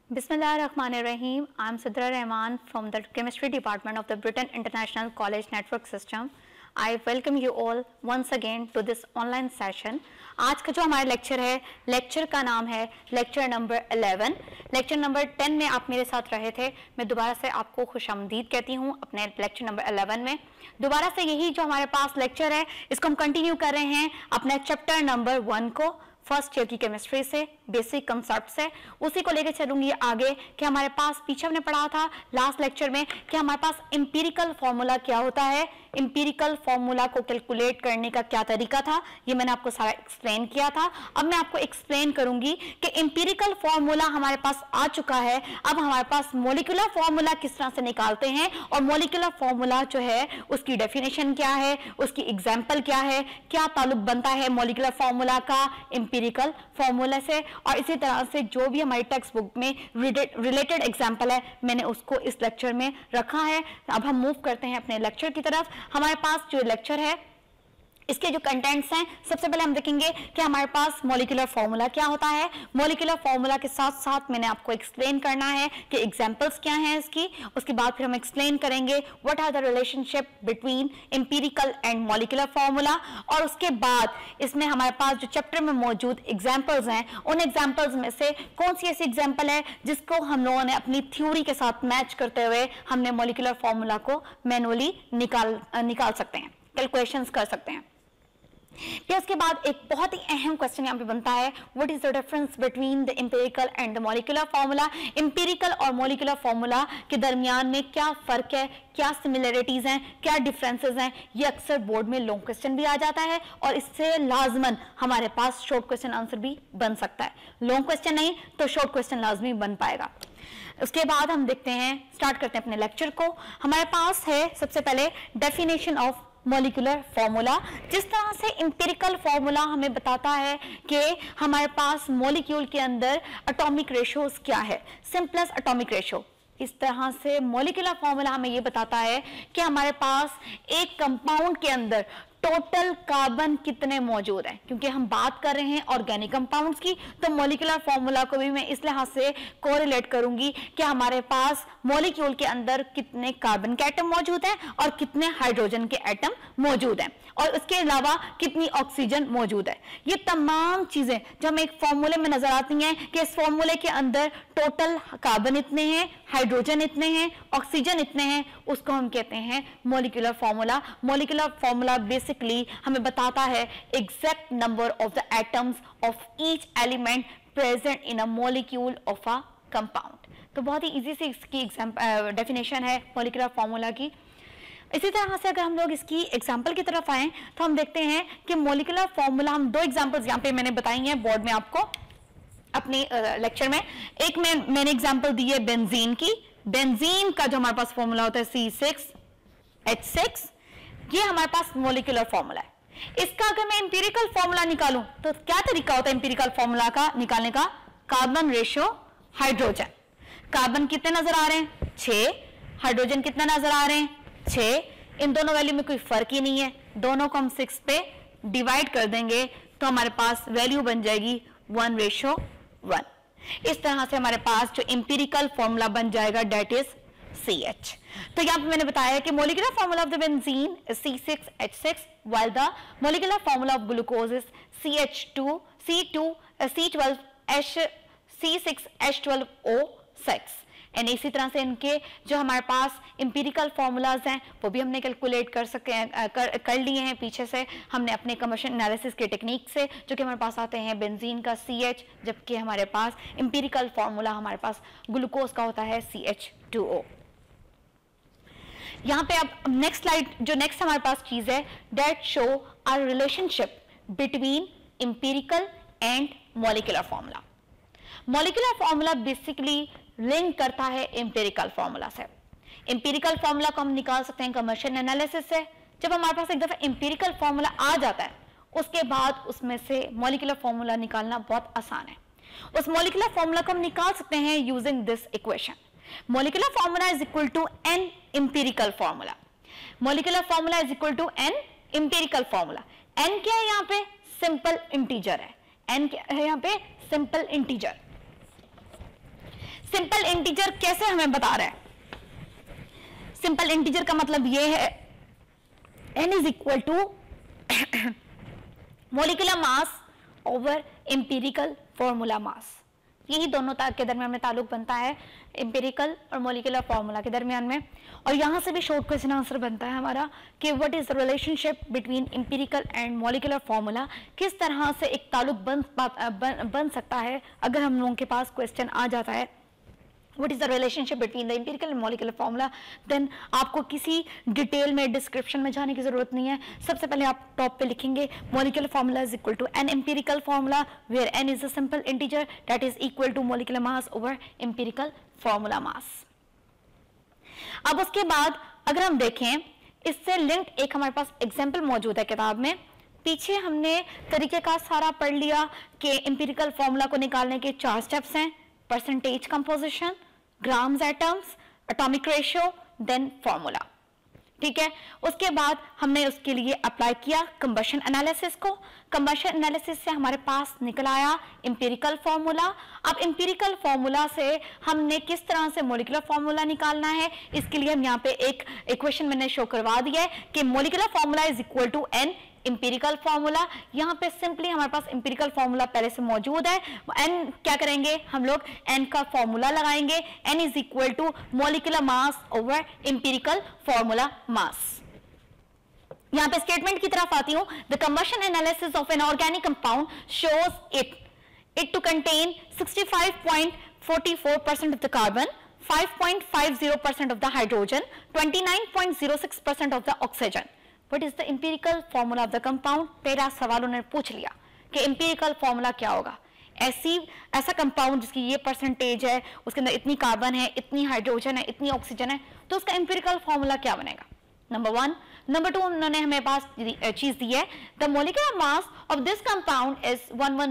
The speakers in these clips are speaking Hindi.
Bismillahirrahmanirrahim. I am Sidra Rahman from the Chemistry Department of the Britain International College Network System. I welcome you all once again to this online session. आज का जो हमारा लेक्चर है, लेक्चर का नाम है लेक्चर नंबर 11. लेक्चर नंबर 10 में आप मेरे साथ रहे थे. मैं दोबारा से आपको खुशामदीद कहती हूँ अपने लेक्चर नंबर 11 में. दोबारा से यही जो हमारे पास लेक्चर है, इसको हम कंटिन्यू कर रहे हैं अपने चैप्टर नंबर 1 को, फर्स्ट ईयर की केमिस्ट्री से, बेसिक कंसेप्ट से. उसी को लेकर चलूंगी आगे कि हमारे पास पीछे हमने पढ़ा था लास्ट लेक्चर में कि हमारे पास एम्पिरिकल फॉर्मूला क्या होता है, एम्पिरिकल फॉर्मूला को कैलकुलेट करने का क्या तरीका था, ये मैंने आपको सारा एक्सप्लेन किया था. अब मैं आपको एक्सप्लेन करूंगी कि एम्पिरिकल फॉर्मूला हमारे पास आ चुका है. अब हमारे पास मॉलिक्यूलर फॉर्मूला किस तरह से निकालते हैं और मॉलिक्यूलर फॉर्मूला जो है उसकी डेफिनेशन क्या है, उसकी एग्जाम्पल क्या है, क्या ताल्लुक बनता है मॉलिक्यूलर फॉर्मूला का एम्पिरिकल फॉर्मूला से. और इसी तरह से जो भी हमारी टेक्स्ट बुक में रिलेटेड एग्जाम्पल है मैंने उसको इस लेक्चर में रखा है. अब हम मूव करते हैं अपने लेक्चर की तरफ. हमारे पास जो लेक्चर है इसके जो कंटेंट्स हैं, सबसे पहले हम देखेंगे कि हमारे पास मॉलिक्यूलर फॉर्मूला क्या होता है. मॉलिक्यूलर फॉर्मूला के साथ साथ मैंने आपको एक्सप्लेन करना है कि एग्जांपल्स क्या हैं इसकी. उसके बाद फिर हम एक्सप्लेन करेंगे what are the relationship between empirical and molecular formula. और उसके बाद इसमें हमारे पास जो चैप्टर में मौजूद एग्जाम्पल्स हैं, उन एग्जाम्पल्स में से कौन सी ऐसी एग्जाम्पल है जिसको हम लोगों ने अपनी थ्योरी के साथ मैच करते हुए हमने मॉलिक्यूलर फॉर्मूला को मैनुअली निकाल सकते हैं, कैलकुलेशंस कर सकते हैं. फिर उसके बाद एक बहुत ही अहम क्वेश्चन यहाँ पे बनता है, what is the difference between the empirical and the molecular formula. Empirical और मॉलिक्यूलर फॉर्मूला के दरमियान में क्या फर्क है, क्या सिमिलरिटीज हैं, क्या डिफरेंसेस हैं. ये अक्सर बोर्ड में लॉन्ग क्वेश्चन भी आ जाता है और इससे लाजमन हमारे पास शॉर्ट क्वेश्चन आंसर भी बन सकता है. लॉन्ग क्वेश्चन नहीं तो शॉर्ट क्वेश्चन लाजमी बन पाएगा. उसके बाद हम देखते हैं, स्टार्ट करते हैं अपने लेक्चर को. हमारे पास है सबसे पहले डेफिनेशन ऑफ मॉलिक्यूलर फॉर्मूला. जिस तरह से एम्पिरिकल फॉर्मूला हमें बताता है कि हमारे पास मॉलिक्यूल के अंदर एटॉमिक रेशियोज क्या है, सिंपलेस्ट एटॉमिक रेशियो, इस तरह से मॉलिक्यूलर फॉर्मूला हमें यह बताता है कि हमारे पास एक कंपाउंड के अंदर टोटल कार्बन कितने मौजूद हैं. क्योंकि हम बात कर रहे हैं ऑर्गेनिक कंपाउंड्स की, तो मॉलिक्यूलर फॉर्मूला को भी मैं इस लिहाज से कोरिलेट करूंगी कि हमारे पास मॉलिक्यूल के अंदर कितने कार्बन के एटम मौजूद हैं और कितने हाइड्रोजन के एटम मौजूद हैं और उसके अलावा कितनी ऑक्सीजन मौजूद है. ये तमाम चीजें जो हमें एक फॉर्मूले में नजर आती हैं कि इस फॉर्मूले के अंदर टोटल कार्बन इतने हैं, हाइड्रोजन इतने हैं, ऑक्सीजन इतने हैं, उसको हम कहते हैं molecular formula. Molecular formula basically हमें बताता है exact number of the atoms of each element present in a molecule of a compound. तो बहुत ही इजी से इसकी डेफिनेशन है मॉलिक्यूलर फॉर्मूला की. इसी तरह से अगर हम लोग इसकी एग्जाम्पल की तरफ आए तो हम देखते हैं कि मॉलिक्यूलर फॉर्मूला, हम दो एग्जाम्पल्स यहाँ पे मैंने बताई हैं बोर्ड में आपको अपनी लेक्चर में. एक में मैंने एग्जाम्पल दी है बेंजीन की. बेंजीन का जो हमारे पास फॉर्मूला होता है C6H6, ये हमारे पास मॉलिक्यूलर फॉर्मूला है. इसका अगर मैं एम्पिरिकल फॉर्मूला निकालूं तो क्या तरीका होता है एम्पिरिकल फॉर्मूला का निकालने का. Carbon ratio hydrogen. कार्बन कितने नजर आ रहे हैं? 6. हाइड्रोजन कितने नजर आ रहे हैं? 6. इन दोनों वैल्यू में कोई फर्क ही नहीं है. दोनों को हम 6 पे डिवाइड कर देंगे तो हमारे पास वैल्यू बन जाएगी 1:1. इस तरह से हमारे पास जो एम्पिरिकल फॉर्मूला बन जाएगा डेट इज CH. तो यहां पे मैंने बताया कि molecular formula of the benzene is C6H6 while the molecular formula of glucose is C6H12O6. एंड इसी तरह से इनके जो हमारे पास एम्पिरिकल फॉर्मूलाज हैं वो भी हमने कैलकुलेट कर सके कर लिए हैं पीछे से हमने अपने कमर्शियल एनालिसिस के टेक्निक से, जो कि हमारे पास आते हैं बेंजीन का CH, जबकि हमारे पास एम्पिरिकल फॉर्मूला हमारे पास ग्लूकोज का होता है CH2O. यहाँ पे अब नेक्स्ट स्लाइड, जो नेक्स्ट हमारे पास चीज है, that show are relationship between empirical and molecular formula. Molecular formula basically link करता है एम्पिरिकल फॉर्मूला से. एम्पिरिकल फॉर्मूला को हम निकाल सकते हैं कमर्शियल एनालिसिस से. जब हमारे पास एक दफा एम्पिरिकल फॉर्मूला आ जाता है उसके बाद उसमें से मॉलिक्यूलर फॉर्मूला निकालना बहुत आसान है. उस मॉलिक्यूलर फॉर्मूला को हम निकाल सकते हैं using this equation. Molecular formula is equal to n empirical formula. Molecular formula is equal to n empirical formula. N क्या है यहाँ पे? सिंपल इंटीजर है. एन क्या है यहाँ पे? Simple integer. सिंपल इंटीजर कैसे हमें बता रहा है? सिंपल इंटीजर का मतलब ये है n is equal to molecular mass over empirical formula mass. यही दोनों के दरमियान में ताल्लुक बनता है, एम्पिरिकल और मोलिकुलर फॉर्मूला के दरमियान में। और यहाँ से भी शॉर्ट क्वेश्चन आंसर बनता है हमारा कि what is the relationship between empirical and molecular formula. किस तरह से एक ताल्लुक बन सकता है अगर हम लोगों के पास क्वेश्चन आ जाता है What is the relationship between the empirical and molecular formula? Then आपको किसी डिटेल में डिस्क्रिप्शन में जाने की जरूरत नहीं है। सबसे पहले आप टॉप पे लिखेंगे molecular formula is equal to an empirical formula where n is a simple integer that is equal to molecular mass over empirical formula mass. अब उसके बाद अगर हम देखें इससे लिंक्ड एक हमारे पास एग्जाम्पल मौजूद है किताब में। पीछे हमने तरीके का सारा पढ़ लिया कि एम्पिरिकल फॉर्मूला को निकालने के 4 स्टेप्स हैं, percentage composition, grams atoms, atomic ratio, then formula. ठीक है, उसके बाद हमने उसके लिए अप्लाई किया कंबशन एनालिसिस को। कंबशन एनालिसिस से हमारे पास निकल आया एम्पिरिकल फॉर्मूला। अब एम्पिरिकल फॉर्मूला से हमने किस तरह से मोलिकुलर फॉर्मूला निकालना है, इसके लिए हम यहाँ पे एक इक्वेशन मैंने शो करवा दिया है कि molecular formula is equal to n empirical formula. यहाँ पे सिंपली हमारे पास एम्पिरिकल फॉर्मूला पहले से मौजूद है। एन क्या करेंगे हम लोग, एन का फॉर्मूला लगाएंगे, n is equal to molecular mass over empirical formula mass. यहाँ पे स्टेटमेंट की तरफ आती हूँ, the combustion analysis of an organic compound shows it to contain 65.44% of the carbon, 5.50% of the hydrogen, 29.06% of the oxygen. What is the empirical formula of the compound? पहला सवाल उन्होंने पूछ लिया कि empirical formula क्या होगा। ऐसा कंपाउंड जिसकी ये परसेंटेज है, उसके अंदर इतनी कार्बन है, इतनी हाइड्रोजन है, इतनी ऑक्सीजन है, तो उसका empirical formula क्या बनेगा? नंबर 1। नंबर 2 उन्होंने हमें पास चीज दी है, the molecular mass of this compound is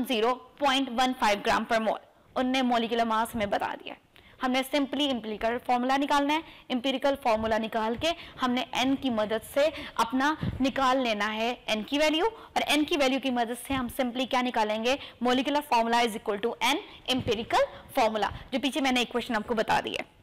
110.15 gram per मोल। उन्होंने मोलिकुलर मास हमें बता दिया। हमने सिंपली एम्पिरिकल फॉर्मूला निकालना है। एम्पिरिकल फॉर्मूला निकाल के हमने n की मदद से अपना निकाल लेना है n की वैल्यू, और n की वैल्यू की मदद से हम सिंपली क्या निकालेंगे, molecular formula is equal to n empirical formula, जो पीछे मैंने इक्वेशन आपको बता दी है।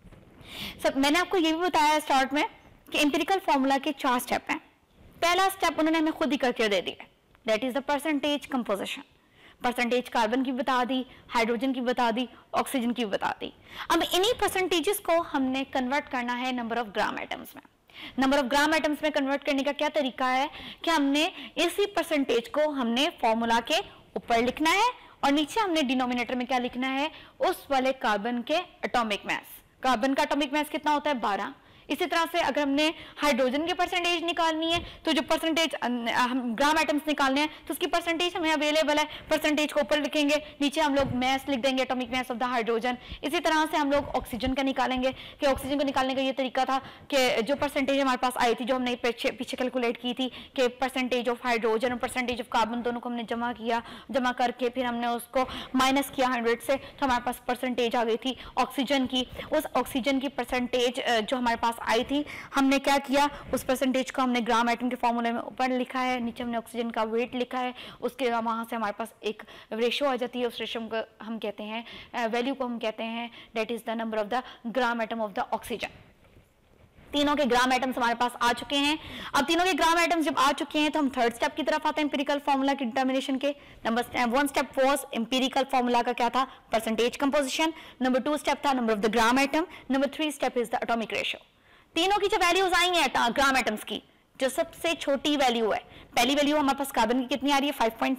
सब मैंने आपको ये भी बताया स्टार्ट में कि एम्पिरिकल फॉर्मूला के 4 स्टेप हैं। पहला स्टेप उन्होंने हमें खुद ही करके दे दिया, that is the percentage composition. Percentage carbon की बता दी, हाइड्रोजन की बता दी, ऑक्सीजन की बता दी। अब इन्हीं परसेंटेजेस को हमने कन्वर्ट करना है नंबर ऑफ ग्राम एटम्स में। नंबर ऑफ ग्राम एटम्स में कन्वर्ट करने का क्या तरीका है कि हमने इसी परसेंटेज को हमने फॉर्मूला के ऊपर लिखना है और नीचे हमने डिनोमिनेटर में क्या लिखना है, उस वाले कार्बन के एटॉमिक मास। कार्बन का एटॉमिक मास कितना होता है, 12। इसी तरह से अगर हमने हाइड्रोजन की परसेंटेज निकालनी है तो जो परसेंटेज ग्राम एटम्स निकालने हैं तो उसकी परसेंटेज हमें अवेलेबल है, परसेंटेज को ऊपर लिखेंगे, नीचे हम लोग मास लिख देंगे, atomic mass of the hydrogen. इसी तरह से हम लोग ऑक्सीजन का निकालेंगे कि ऑक्सीजन को निकालने का ये तरीका था कि जो परसेंटेज हमारे पास आई थी, जो हमने पीछे कैलकुलेट की थी कि परसेंटेज ऑफ हाइड्रोजन और परसेंटेज ऑफ कार्बन दोनों को हमने जमा किया, जमा करके फिर हमने उसको माइनस किया 100 से, तो हमारे पास परसेंटेज आ गई थी ऑक्सीजन की। उस ऑक्सीजन की परसेंटेज जो हमारे पास आई थी, हमने क्या किया, उस परसेंटेज को हमने ग्राम एटम के फॉर्मूले में ऊपर लिखा है, नीचे हमने ऑक्सीजन का वेट लिखा है। उसके वहां से हमारे पास एक रेशियो आ जाती है, उस रेशियो को हम कहते हैं वैल्यू को हम कहते हैं that is the number of the gram atom of the oxygen. तीनों के ग्राम एटम्स हमारे पास आ चुके हैं। अब तीनों के ग्राम एटम्स जब आ चुके हैं तो हम थर्ड स्टेप की तरफ आते हैं एम्पिरिकल फॉर्मूला की डिटर्मिनेशन के। Number 1 step was empirical formula का क्या था, परसेंटेज कंपोजिशन। नंबर 2 स्टेप था number of the gram atom. Number 3 step is the atomic ratio. तीनों की जो वैल्यूज आई हैं ग्राम एटम्स की, जो सबसे छोटी वैल्यू है, पहली वैल्यू हमारे पास कार्बन की कितनी आ रही है,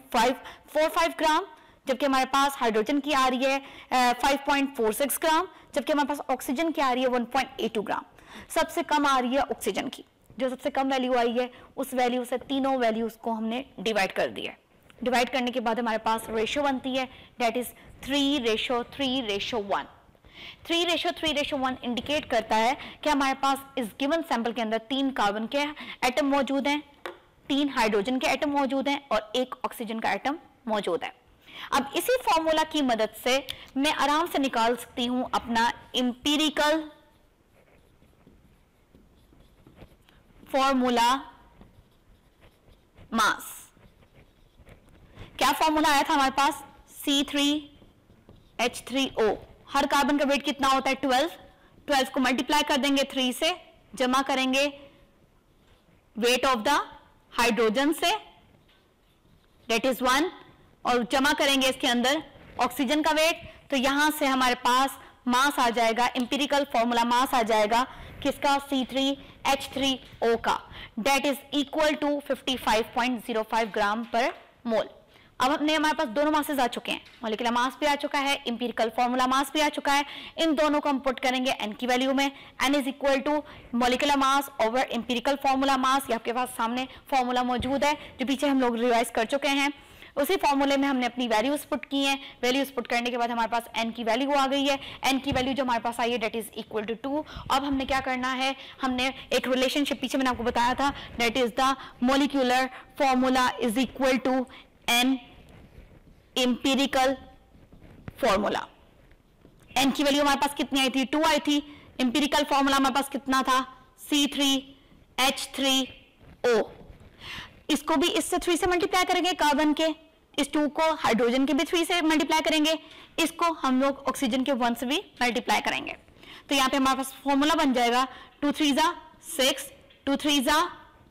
5.545 ग्राम, जबकि हमारे पास हाइड्रोजन की आ रही है 5.46 ग्राम, जबकि हमारे पास ऑक्सीजन की आ रही है 1.82 ग्राम। सबसे कम आ रही है ऑक्सीजन की, जो सबसे कम वैल्यू आई है उस वैल्यू से तीनों वैल्यूज को हमने डिवाइड कर दिया। डिवाइड करने के बाद हमारे पास रेशियो बनती है, दैट इज 3:3:1। 3:3:1 इंडिकेट करता है कि हमारे पास इस गिवन सैंपल के अंदर 3 कार्बन के एटम मौजूद हैं, 3 हाइड्रोजन के एटम मौजूद हैं और 1 ऑक्सीजन का एटम मौजूद है। अब इसी फॉर्मूला की मदद से मैं आराम से निकाल सकती हूं अपना एम्पिरिकल फॉर्मूला मास। क्या फॉर्मूला आया था हमारे पास, C3H3O। हर कार्बन का वेट कितना होता है 12, 12 को मल्टीप्लाई कर देंगे 3 से, जमा करेंगे वेट ऑफ द हाइड्रोजन से, डेट इज 1, और जमा करेंगे इसके अंदर ऑक्सीजन का वेट, तो यहां से हमारे पास मास आ जाएगा, इंपिरिकल फॉर्मूला मास आ जाएगा किसका, C3H3O का, that is equal to 55.05 gram per mole. अब अपने हमारे पास दोनों मासेस आ चुके हैं, मॉलिक्यूलर मास भी आ चुका है, इंपिरिकल फॉर्मूला मास भी आ चुका है। इन दोनों को हम पुट करेंगे n की वैल्यू में, n is equal to molecular mass over empirical formula mass. ये आपके पास सामने फॉर्मूला मौजूद है जो पीछे हम लोग रिवाइज कर चुके हैं। उसी फॉर्मूले में हमने अपनी वैल्यूज पुट की हैं, वैल्यूज पुट करने के बाद हमारे पास n की वैल्यू आ गई है, n की वैल्यू जो हमारे पास आई है डेट इज इक्वल टू 2। अब हमने क्या करना है, हमने एक रिलेशनशिप पीछे मैंने आपको बताया था, that is the molecular formula is equal to n empirical formula. n की वैल्यू हमारे पास कितनी आई थी, 2 आई थी। इंपिरिकल फॉर्मूला हमारे पास कितना था, C3H3O। इसको भी इससे 3 से मल्टीप्लाई करेंगे कार्बन के, इस 2 को हाइड्रोजन के भी 3 से मल्टीप्लाई करेंगे, इसको हम लोग ऑक्सीजन के 1 से भी मल्टीप्लाई करेंगे। तो यहाँ पे हमारे पास फॉर्मूला बन जाएगा 2 3 जा 6, 2 3 जा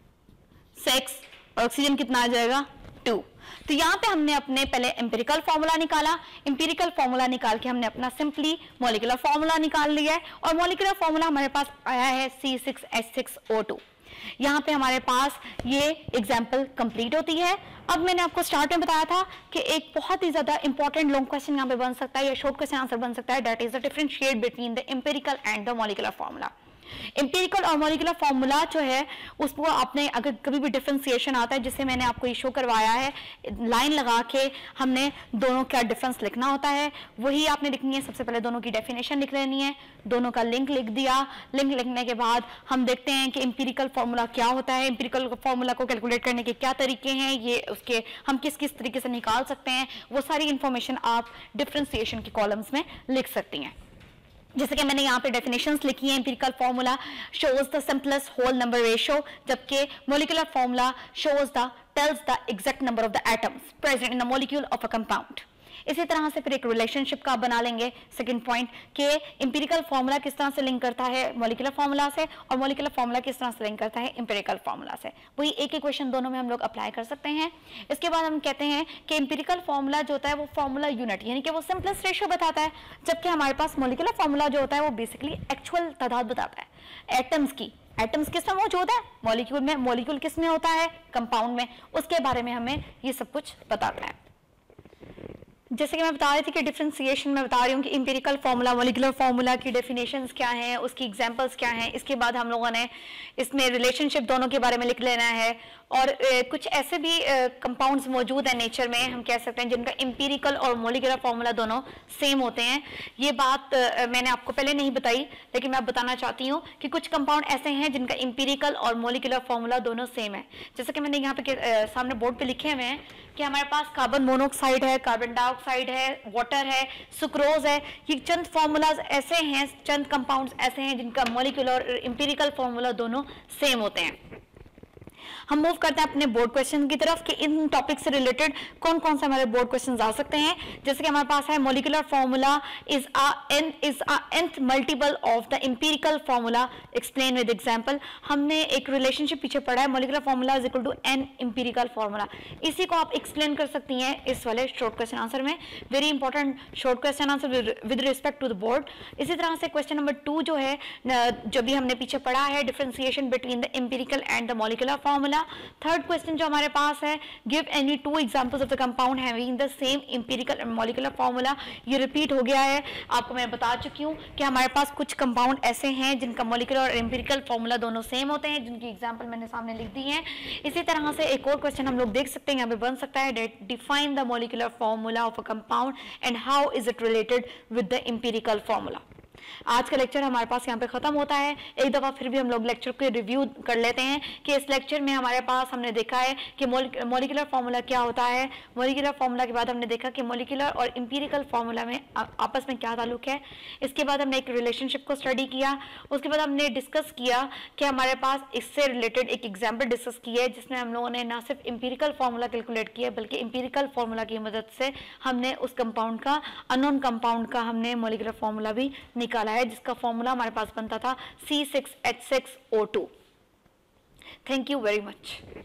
6, और ऑक्सीजन कितना आ जाएगा 2। तो यहाँ पे हमने अपने पहले एम्पिरिकल फॉर्मूला निकाला, एम्पिरिकल फॉर्मूला निकाल के हमने अपना सिंपली मॉलिक्यूलर फॉर्मूला निकाल लिया है, और मॉलिक्यूलर फॉर्मूला हमारे पास आया है C6H6O2। यहाँ पे हमारे पास ये एग्जाम्पल कंप्लीट होती है। अब मैंने आपको स्टार्ट में बताया था कि एक बहुत ही ज्यादा इंपॉर्टेंट लॉन्ग क्वेश्चन यहाँ पे बन सकता है या शॉर्ट क्वेश्चन आंसर बन सकता है, that is the differentiate between the empirical and the molecular formula. Empirical और मॉलिक्यूलर फॉर्मूला जो है उसको आपने अगर कभी भी डिफरेंशिएशन आता है, जिससे मैंने आपको ये शो करवाया है, लाइन लगा के हमने दोनों का डिफरेंस लिखना होता है, वही आपने लिखनी है। सबसे पहले दोनों की डेफिनेशन लिख लेनी है, दोनों का लिंक लिख दिया। लिंक लिखने के बाद हम देखते हैं कि इंपिरिकल फॉर्मूला क्या होता है, इंपिरिकल फॉर्मूला को कैलकुलेट करने के क्या तरीके हैं, ये उसके हम किस किस तरीके से निकाल सकते हैं, वो सारी इंफॉर्मेशन आप डिफरेंशिएशन के कॉलम्स में लिख सकती हैं। जैसे कि मैंने यहाँ पे डेफिनेशंस लिखी है, empirical formula shows the simplest whole number ratio, जबकि molecular formula shows the tells the exact number of the atoms present in the molecule of a compound. इसी तरह से फिर एक रिलेशनशिप का बना लेंगे सेकंड पॉइंट कि इंपिरिकल फॉर्मूला किस तरह से लिंक करता है मॉलिक्यूलर फॉर्मूला से, और मॉलिक्यूलर फॉर्मूला किस तरह से लिंक करता है इंपिरिकल फॉर्मूला से। वही एक ही क्वेश्चन दोनों में हम लोग अप्लाई कर सकते हैं। इसके बाद हम कहते हैं कि इंपिरिकल फॉर्मूला जो होता है वो फॉर्मूला यूनिट यानी कि वो सिंपलेस्ट रेशियो बताता है, जबकि हमारे पास मॉलिक्यूलर फॉर्मूला जो होता है वो बेसिकली एक्चुअल तादाद बताता है एटम्स की। एटम्स किस में मौजूद है, मॉलिक्यूल में, मॉलिक्यूल किस में होता है, कंपाउंड में, उसके बारे में हमें ये सब कुछ बताता है। जैसे कि मैं बता रही थी कि डिफरेंशिएशन में बता रही हूँ कि इंपिरिकल फॉर्मूला मॉलिक्यूलर फॉर्मूला की डेफिनेशंस क्या हैं, उसकी एग्जांपल्स क्या हैं। इसके बाद हम लोगों ने इसमें रिलेशनशिप दोनों के बारे में लिख लेना है, और कुछ ऐसे भी कंपाउंड्स मौजूद हैं नेचर में, हम कह सकते हैं जिनका इंपिरिकल और मॉलिक्यूलर फॉर्मूला दोनों सेम होते हैं। ये बात मैंने आपको पहले नहीं बताई, लेकिन मैं बताना चाहती हूँ कि कुछ कंपाउंड ऐसे हैं जिनका इंपिरिकल और मॉलिक्यूलर फॉर्मूला दोनों सेम है। जैसे कि मैंने यहाँ पे सामने बोर्ड पे लिखे हुए हैं कि हमारे पास कार्बन मोनोऑक्साइड है, कार्बन डाइऑक्साइड है, वाटर है, सुक्रोज है। ये चंद फॉर्मूलाज ऐसे हैं, चंद कंपाउंड्स ऐसे हैं जिनका मॉलिक्यूलर और इंपिरिकल फॉर्मूला दोनों सेम होते हैं। हम मूव करते हैं अपने बोर्ड क्वेश्चन की तरफ कि इन टॉपिक से रिलेटेड कौन कौन से हमारे बोर्ड क्वेश्चन आ सकते हैं। जैसे कि हमारे पास है molecular formula is a nth multiple of the empirical formula, explain with example. हमने एक रिलेशनशिप पीछे पढ़ा है, molecular formula is equal to n empirical formula. इसी को आप एक्सप्लेन कर सकती हैं इस वाले शॉर्ट क्वेश्चन आंसर में। Very important short question answer with respect to the board. इसी तरह से क्वेश्चन नंबर 2 जो है, जो भी हमने पीछे पढ़ा है, differentiation between the empirical and the molecular formula. Third question जो हमारे पास है, give any 2 examples of the compound having the same empirical and molecular formula. ये रिपीट हो गया है, आपको मैं बता चुकी हूँ कि हमारे पास कुछ कंपाउंड ऐसे हैं जिनका मॉलिक्यूलर और इंपिरिकल फॉर्मूला दोनों सेम होते हैं, जिनकी एग्जांपल मैंने सामने लिख दी है। इसी तरह से एक और क्वेश्चन हम लोग देख सकते हैं, यहाँ पे बन सकता है, define the molecular formula of a compound and how is it related with the empirical formula. आज का लेक्चर हमारे पास यहाँ पे खत्म होता है। एक दफ़ा फिर भी हम लोग लेक्चर को रिव्यू कर लेते हैं कि इस लेक्चर में हमारे पास हमने देखा है कि मॉलिक्यूलर फार्मूला क्या होता है। मॉलिक्यूलर फार्मूला के बाद हमने देखा कि मॉलिक्यूलर और इंपीरिकल फार्मूला में आपस में क्या ताल्लुक है। इसके बाद हमने एक रिलेशनशिप को स्टडी किया। उसके बाद हमने डिस्कस किया कि हमारे पास इससे रिलेटेड एक एग्जाम्पल डिस्कस की है जिसमें हम लोगों ने ना सिर्फ इंपीरिकल फार्मूला कैलकुलेट किया बल्कि इंपीरिकल फार्मूला की मदद से हमने उस कंपाउंड का, अननोन कंपाउंड का हमने मॉलिक्यूलर फार्मूला भी निकाला है, जिसका फॉर्मूला हमारे पास बनता था C6H6O2। Thank you very much.